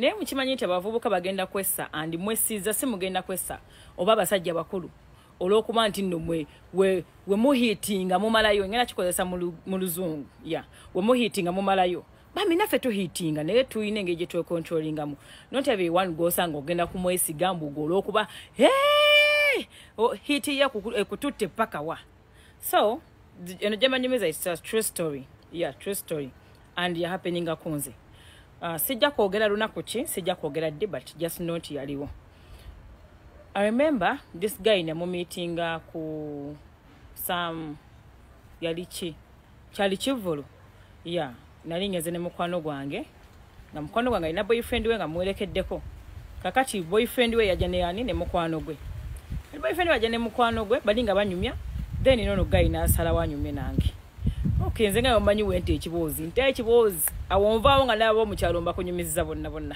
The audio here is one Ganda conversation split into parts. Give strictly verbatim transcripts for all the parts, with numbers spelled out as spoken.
naye mukimanyi nti abavubuka bagenda kwessa andi mwesiza si mugenda kwessa oba abasajja bakulu olw'okuba nti nno mwe we, we muhiitinga mumalayo ngenda kikozesa mu luzungu ya we muhiitinga mumalayo bami naffe tuhiitinga naye tuyina engeri gye twekontrolingamu not everyone gosanga ogenda kumwesiga mbugo olw'okuba hey! oh, hiiti ya kututte paka wa so eno gyemanyumiza it's a true story yeah true story and ya happening akunze uh, sijja kwogera lunaku ki sijja kwogera ddi but just not yaliwo. I remember this guy ne mu meeting ku some yali ki kyali kivulu yeah nali ngeze ne mukwano gwange na mukwano gwange alina boyfriend we nga mwelekeddeko kakati boyfriend we yaja ne yani ne mukwano gwe boyfriend we yaja ne mukwano gwe bali nga banyumya then nono guy n'asala wanyumye nange okay nze nga mmanyi wente ekiboozi nte ekiboozi awonvaawo nga nabo mu kyalo mba kunyumiza bonna bonna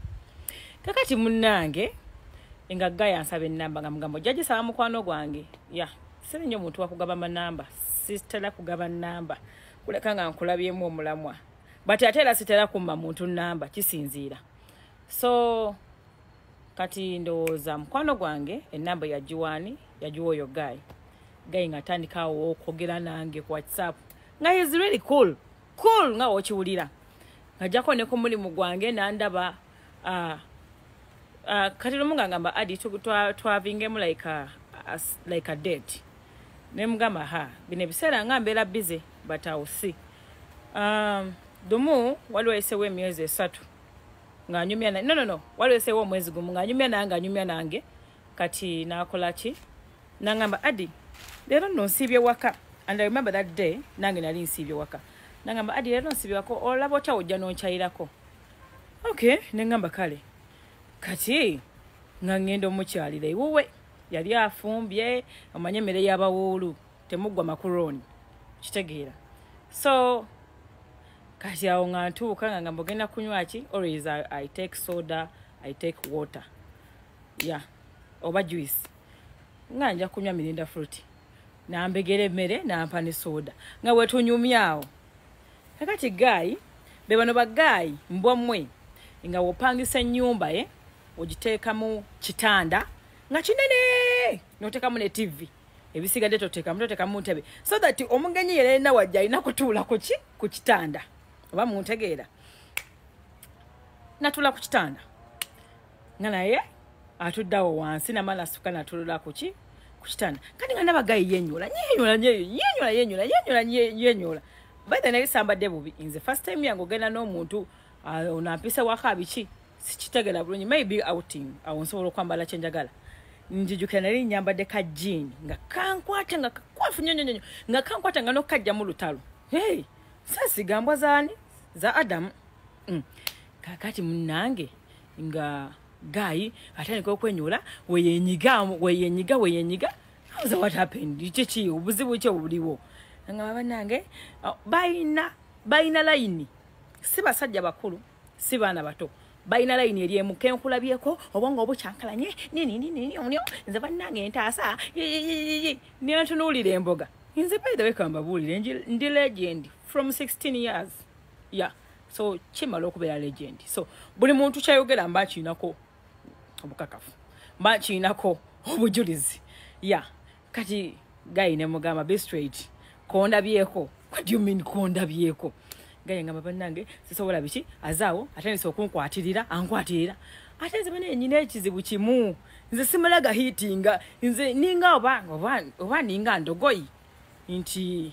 kakati munnange nga guy ansaba ennamba nga mugambo jjaji saba mukwano gwange ya siri nnyo omuntu wakugaba manamba sistala kugaba namba kuleka nga nkulabyemu omulamwa but ate era sitera kumma muntu namba kisinziira so kati ndowooza mukwano gwange ennamba ya jiwani yajiwa oyo guy guy nga atandikawo okwogera nange ku WhatsApp nga is really cool cool nga wokiwulira ng'ajjako ne ku mulimu gwange nandaba uh, uh, kati lumu nga ngamba adi twavingemu like a, a, like a date ne mugamba ha bino ebiseera nga mbeera busy but I'll see um, dumu waliwo eseewo emyezi esatu ng'anyumya no no no waliwo eseewo omwezi gumu ng'anyumya nange anyumya nange kati nakola ki nangamba adi leero nno nsiibye waka and I remember that day nange nali nsiibye waka nangamba adi leero nsiibye waka olaba otya ojja n'onkyayirako okay nengamba kale kati nga ngenda omukyalira iwuwe yali afumbye amanye emmere y'abawuulu temuggwa makuroni kitegeera so kati awo nga ntuuka nga ngamba ogenda kunywa ki always I, I take soda I take water yeah oba juice nga nja kunywa mirinda fruit nambegera emmere nampa ne soda nga wetunyumyawo kakati guy be bano baggayi mbwammwe nga wopangisa ennyumba ye ogiteekamu kitanda nga kinene n'oteekamu ne T V ebisigadde toteekamu toteekamu ntebe so that omugenyi yerena wajja alina kutuula ku ki ku kitanda oba muntegeera natuula ku kitanda nga naye atuddawo wansi namala asuka natulula ku ki ku kitanda kati nga nabagayi yenyola yenyola yenyola yenyola yenyola yenyola by the way sambadde bubi nze first time yange ogenda n'omuntu onampisa waka biki sikitegera bulungi maybe outing awo nsobola okwambala kyenjagala njijukira nali nyambadde ka jean nga kankwata nga kakwafu nnyo nnyo nga kankwata nga nokajja mu lutalo hey sasi gambwa zaani za Adam mm. kakati munnange nga guy atandika okwenyola weyenyiga weyenyiga weyenyiga how's what happened chichi obuzibu kyo buliwo nga banange bayina bayina line si basajja bakulu si baana bato bayina line eri emu kenkulabyeko obongo obukyankalanye nini nini onyo nze banange entaasa niyo ntunulira emboga nze by the way kamba bulire ndi legend from sixteen years yeah so kimala okubeera legend so buli muntu kyayogera mba kinako obukakafu mba kinako obujulizi yeah kati guy ne mugamba be straight konda byeko what do you mean konda byeko gaye ngamba banange sisobola biki azaawo atandise okunkwatirira ankwatirira ate nze bane nyine ekizibu kimu nze simalaga hitinga nze ninga oba oba oba ninga ndogoyi nti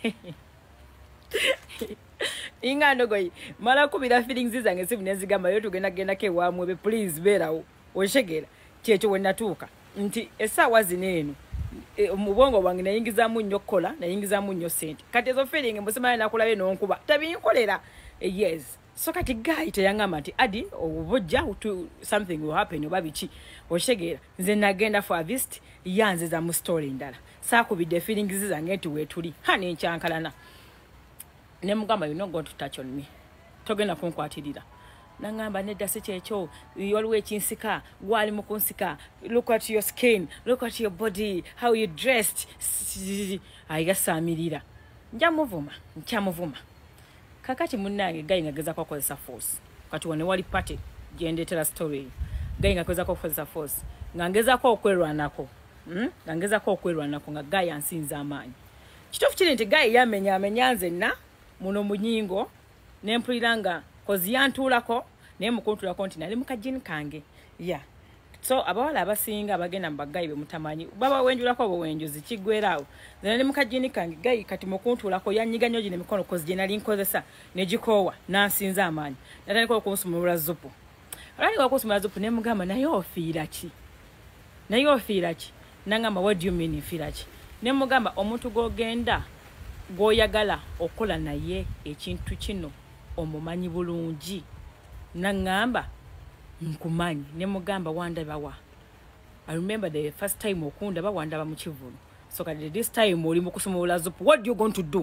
inga ndogoyi mala kubira feelings zange sibinezigamba yo tugenda genda ke wamwe be please berawo oshegera kyekyo wenatuuka nti esaawa zineeno E, mubongo wange nayingizamu nnyo kola nayingizamu nnyo sente kati ezo feeling mbusima nakulabe n'onkuba tabinkolera e, yes so kati guy teyangamba nti adi obujja something will happen oba biki oshegera nze nagenda for a visit yanziza mu story ndala saakubidde feelings zange nti weetuli hani nkyankalana ne mugamba you know going to touch on me togenda kunkwatirira nangamba nedda si kyekyo waliwo ekinsika gwali mu kunsika look at your skin look at your body how you dressed ayigasaamirira nja muvuma nkya muvuma kakati munnange gayi ngageza kwa kozesa force kati wone wali party gyendetera story gayi nga kweza ko force force ngangeza ko okwerwanako mm ngangeza ko okwerwanako nga gayi ansinza amaanyi kitofu kiri nti gayi yamenya amenyanze na muno munyingo nempuliranga kozi yantulako ne mukuntulako nti nali mukajini kange yeah so abawala abasinga abagenda mbagayi be mutamanyi baba wenjulako abo wenjuzi kigwerawo nali mukajini kange gayi kati mukuntulako yanyiganyo gine mikono kozi je nali nkozesa ne gikowa nansinza amaanyi natandika okunsumulula zupu alali wakusumulula zupu ne mugamba naye ofiira ki naye ofiira ki nangamba what do you mean ofiira ki ne mugamba omuntu gogenda goyagala okola naye ekintu kino omumanyi bulungi nangamba nkumanyi ne mugamba wandaba wa I remember the first time okundaba wandaba mu kivulu so kati this time oli mu kusumulula zupu what do you going to do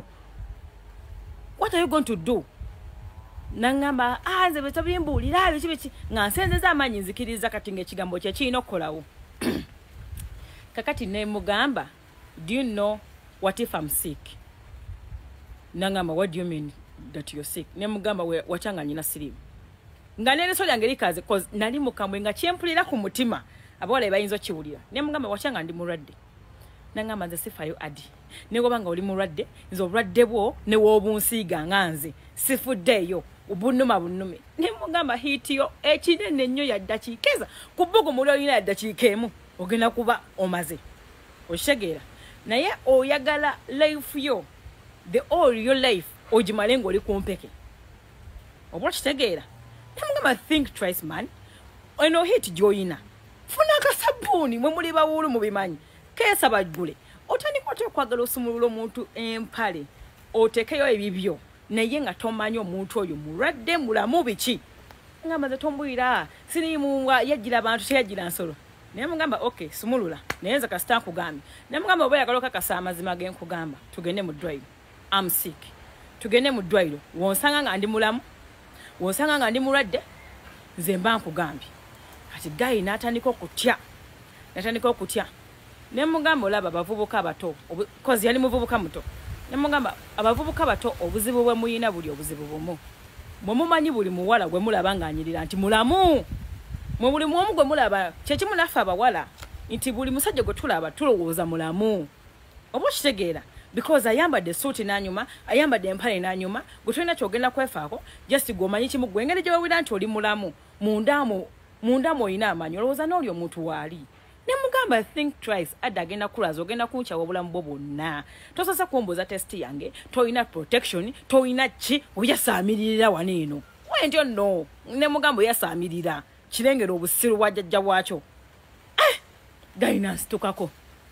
what are you going to do nangamba ah nze betabimbulira bichi bichi ngansenzeza amanyi nzikiriza kati ngekigambo kye kino kolawo kakati ne mugamba do you know what if I'm sick nangamba what do you mean that you're sick ne mugamba wachanga nyina sirimu nganene so lyange likaze cause nali mukamwe nga kyempulira ku mutima abawala bayinzo kiwulira ne mugamba wachanga ndi mulwadde nangamba nze sifayo adi negoba nga oli mulwadde nze obulwadde bwo ne wobunsiiga nganze sifuddeyo ubunuma bunume ne mugamba hitiyo ekinene nnyo yaddakiikeza kubugo muli olina yaddakiika emu ogenda kuba omaze oshegeera naye oyagala life yo the all your life ojimale ng'oli kumpeke obula kitegeera ne mugamba think twice man eno hit joyina funa akasabbuuni mwe muli bawulu mubimanyi keesa bajjule otandika otya okwagala osumulula omuntu empale otekeyo ebibyo naye nga tomanyi omuntu oyo mulwadde mulamu biki ngamba ze tombuyira sirimuwa yagira abantu teyagira nsolo naye mugamba okay sumulula naye nze kasita nkugambye naye mugamba oba oyagala okakasa amazima ge nkugamba tugende mu ddwaliro I'm sick tugende mu ddwaliro wonsanga nga ndi mulamu wonsanga nga ndi mulwadde nze mba nkugambye kati gayi n'atandika okutya n'atandika okutya ne mugamba olaba abavubuka abato kozi yali muvubuka muto ne mugamba abavubuka bato obuzibu bwe muyina buli obuzibu bumu mwe mumanyi buli muwala gwe mulaba nga anyirira nti mulamu mwe buli muomu gwe mulaba kyekimu nafe abawala nti buli musajja gwe tulaba tulowooza mulamu oba okitegeera because ayambadde suuti n'anyuma ayambadde empale n'anyuma gwe tolina kyogenda kwefaako just gwomanyi kimu gwe engeri gye wewira nti oli mulamu mundamu mundamu olina amaanyi olowooza n'oli omuntu waali ne mugamba think twice adda agenda kulaza ogenda kunkyawa obulamu bwo bwonna tosasa kumbuuza test yange toyina protection toyina ki oyasaamirira wano eno wentyo no ne mugamba oyasaamirira kirengera obusiru bwa jjajja bwakyo eh gayina nsitukako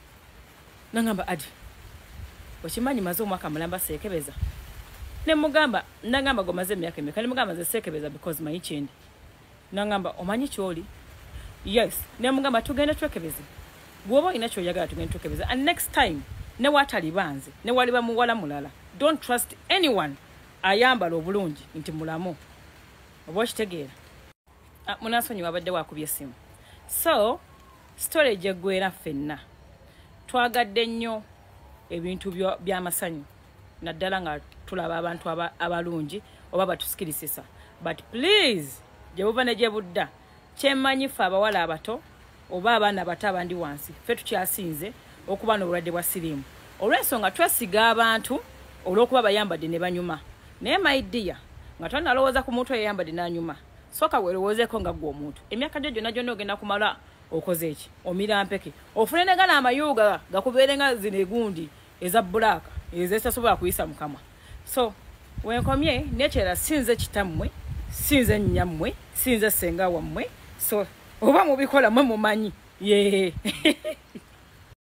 nangamba adi okimanyi maze omwaka mulamba seekebeza ne mugamba nangamba gomaze emyaka emeka ne mugamba ze seekebeza because manyi kyendi nangamba omanyi kyoli yes ne mugamba tugende twekebeze gwoba ina kyoyagala tugende twekebeze and next time ne watali banze ne waliba muwala mulala don't trust anyone ayambala obulungi nti mulamu oba kitegeera ah, munasonyi wabadde wakubye simu so story gyegwera ffenna twagadde nnyo ebintu by'amasanyu naddala nga tulaba abantu abalungi oba batusikirisisa but please gye buva ne gye budda kyemmanyi ffe abawala abato oba abaana abato abandi wansi ffe tukyasinze okuba n'obulwadde bwa siriimu olw'ensonga twesiga abantu olw'okuba bayambadde ne banyuma naye maidiya nga tonalowooza ku muntu eyayambadde n'anyuma sooka weerowoozeeko nga gwe omuntu emyaka gyo gyonna gyonna ogenda kumala okoze eki omira mpeke ofune ne gana amayuga gakubeere nga zino egundi eza bbulaaka ezetasobola kuyisa mukamwa so wenkomye nekyera sinze kitammwe sinze nnyammwe sinze ssenga wammwe so oba mubikola mwe mumanyi ye